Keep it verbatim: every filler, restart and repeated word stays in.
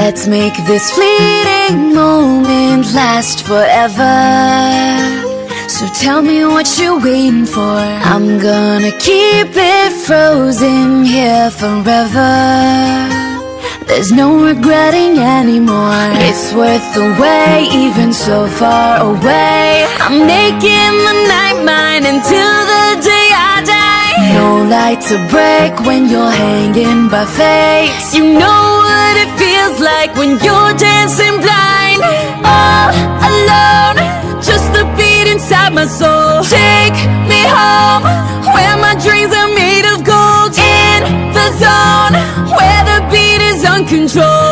Let's make this fleeting moment last forever. So tell me what you're waiting for. I'm gonna keep it frozen here forever. There's no regretting anymore. It's worth the wait, even so far away. I'm making the night mine until the day I die. No light to break when you're hanging by fate. You know what it feels like when you're dancing blind. All alone, just the beat inside my soul. Take me home, where my dreams are made of gold. In the zone, where the beat is uncontrolled.